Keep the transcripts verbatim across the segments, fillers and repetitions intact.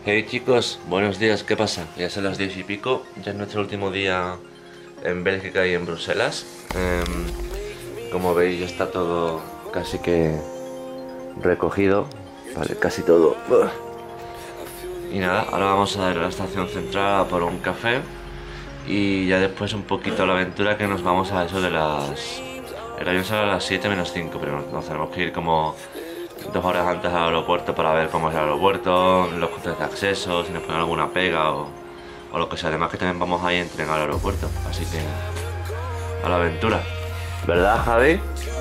Hey chicos, buenos días, ¿qué pasa? Ya son las diez y pico, ya es nuestro último día en Bélgica y en Bruselas. Eh, como veis ya está todo casi que recogido, vale, casi todo. Y nada, ahora vamos a ir a la estación central a por un café y ya después un poquito a la aventura, que nos vamos a eso de las... El avión sale a las siete menos cinco, pero nos, nos tenemos que ir como dos horas antes al aeropuerto para ver cómo es el aeropuerto, los costes de acceso, si nos ponen alguna pega o, o lo que sea. Además que también vamos ahí en tren al aeropuerto, así que a la aventura. ¿Verdad, Javi?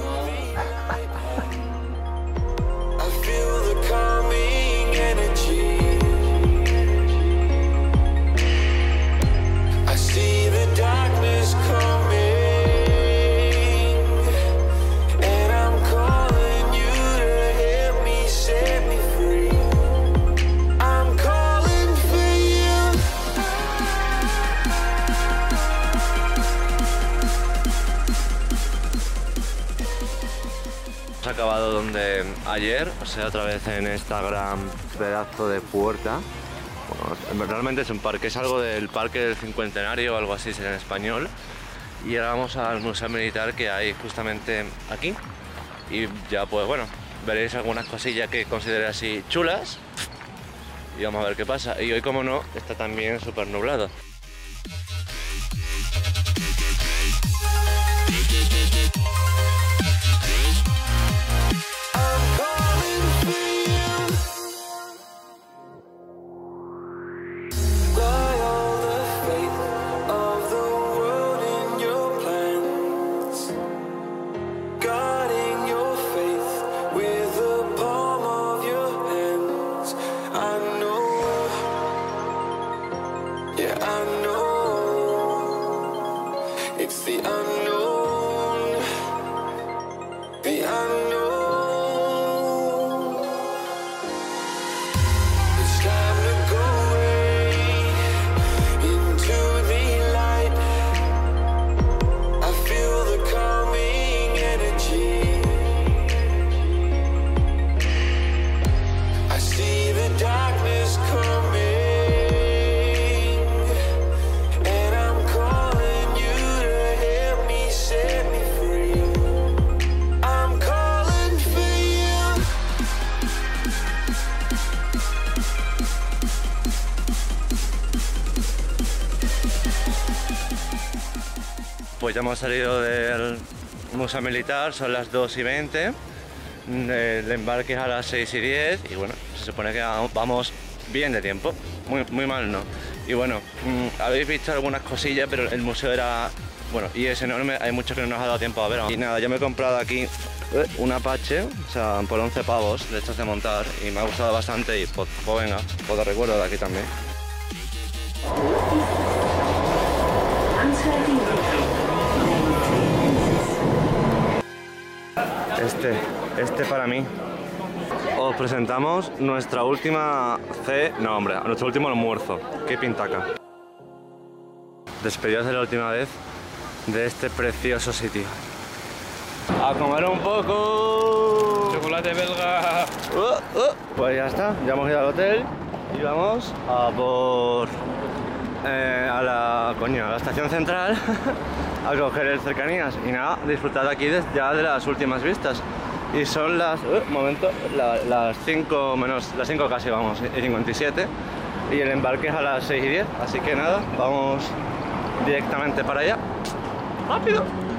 Hemos acabado donde ayer, o sea, otra vez en esta gran pedazo de puerta. Bueno, realmente es un parque, es algo del parque del cincuentenario o algo así será en español. Y ahora vamos al museo militar que hay justamente aquí. Y ya pues bueno, veréis algunas cosillas que considero así chulas. Y vamos a ver qué pasa. Y hoy, como no, está también súper nublado. It's the unknown, the unknown. It's time to go away into the light. I feel the calming energy. I see the darkness coming. Pues ya hemos salido del museo militar, son las dos y veinte, el embarque es a las seis y diez y bueno, se supone que vamos bien de tiempo, muy, muy mal no. Y bueno, habéis visto algunas cosillas, pero el museo era, bueno, y es enorme, hay mucho que no nos ha dado tiempo a ver. Y nada, yo me he comprado aquí un Apache, o sea, por once pavos de estos de montar, y me ha gustado bastante y pues, pues venga, pues de recuerdo de aquí también. Este, este para mí. Os presentamos nuestra última C... No, hombre, nuestro último almuerzo. Qué pintaca. Despedidos de la última vez de este precioso sitio. ¡A comer un poco! ¡Chocolate belga! Uh, uh. Pues ya está, ya hemos ido al hotel y vamos a por... Eh, a la, coño, a la estación central a coger el cercanías y nada, disfrutar aquí de, ya de las últimas vistas. Y son las, uh, momento, la, las cinco menos, las cinco casi vamos, y cincuenta y siete, y el embarque es a las seis y diez, así que nada, vamos directamente para allá. ¡Rápido!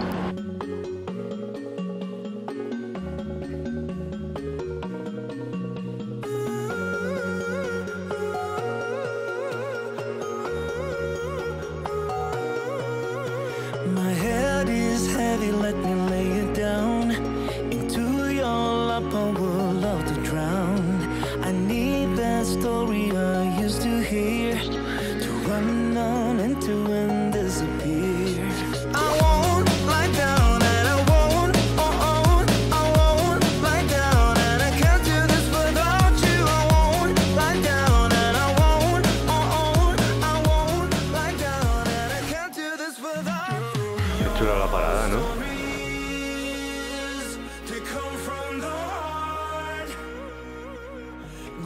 My head is heavy, let me lay it down into your lap, I would love to drown. I need that story I used to hear, to run on into and disappear. I won't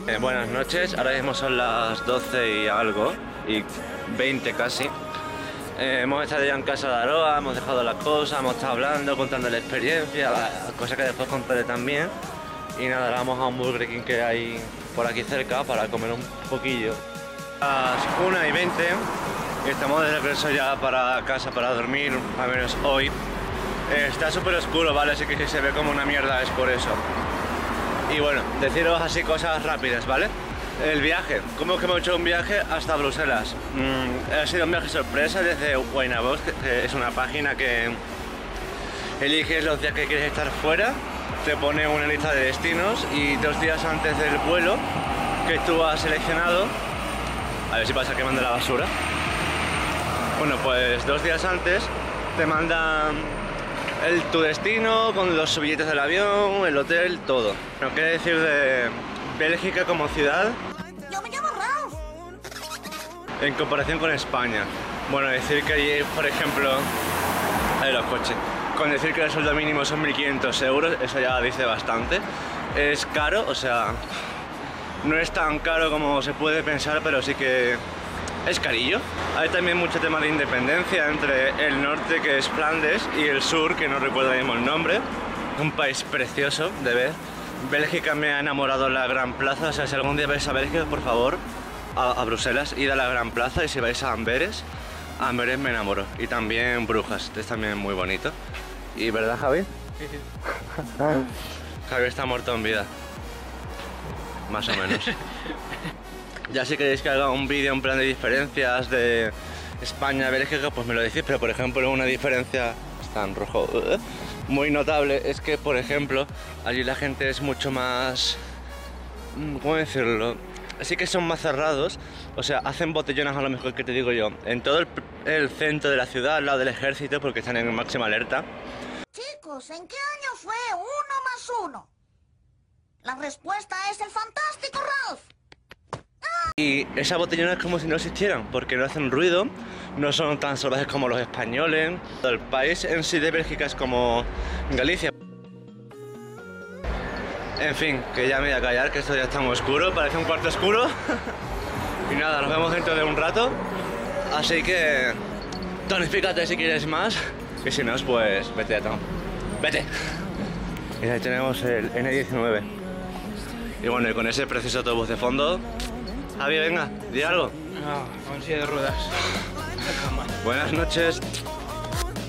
Eh, buenas noches, ahora mismo son las doce y algo, y veinte casi. Eh, hemos estado ya en casa de Aroa, hemos dejado las cosas, hemos estado hablando, contando la experiencia, las cosas que después contaré también. Y nada, ahora vamos a un Burger King que hay por aquí cerca para comer un poquillo. Las una y veinte y estamos de regreso ya para casa para dormir, al menos hoy. Eh, está súper oscuro, ¿vale? Así que si se ve como una mierda es por eso. Y bueno, deciros así cosas rápidas, ¿vale? El viaje, ¿cómo es que hemos hecho un viaje hasta Bruselas? Mm, ha sido un viaje sorpresa desde Waynabox, que es una página que eliges los días que quieres estar fuera, te pone una lista de destinos y dos días antes del vuelo que tú has seleccionado, a ver si pasa quemando la basura, bueno pues dos días antes te mandan el, tu destino con los billetes del avión, el hotel, todo. Lo que decir de Bélgica como ciudad, Yo me llamo Ralph. en comparación con España. Bueno, decir que allí, por ejemplo, ahí los coches, con decir que el sueldo mínimo son mil quinientos euros, eso ya dice bastante. Es caro, o sea, no es tan caro como se puede pensar, pero sí que es carillo. Hay también mucho tema de independencia entre el norte, que es Flandes, y el sur, que no recuerdo mismo el nombre. Un país precioso de ver. Bélgica me ha enamorado la Gran Plaza, o sea, si algún día vais a Bélgica, por favor, a, a Bruselas, id a la Gran Plaza, y si vais a Amberes, Amberes me enamoro. Y también Brujas, es también muy bonito. ¿Y verdad, Javi? Sí, sí. Javi está muerto en vida. Más o menos. Ya si queréis que haga un vídeo en plan de diferencias de España a Bélgica, pues me lo decís, pero por ejemplo una diferencia, está en rojo, muy notable es que, por ejemplo, allí la gente es mucho más, ¿cómo decirlo? Así que son más cerrados, o sea, hacen botellones a lo mejor que te digo yo, en todo el, el centro de la ciudad, al lado del ejército, porque están en máxima alerta. Chicos, ¿en qué año fue uno más uno? La respuesta es el fantástico Ralph. Y esas botellonas es como si no existieran, porque no hacen ruido, no son tan salvajes como los españoles. El país en sí de Bélgica es como Galicia. En fin, que ya me voy a callar, que esto ya está muy oscuro, parece un cuarto oscuro. Y nada, nos vemos dentro de un rato. Así que tonifícate si quieres más, y si no, pues vete a todo. Vete. Y ahí tenemos el ene diecinueve. Y bueno, y con ese precioso autobús de fondo. Javi, venga, di algo. No, con silla de ruedas. Buenas noches.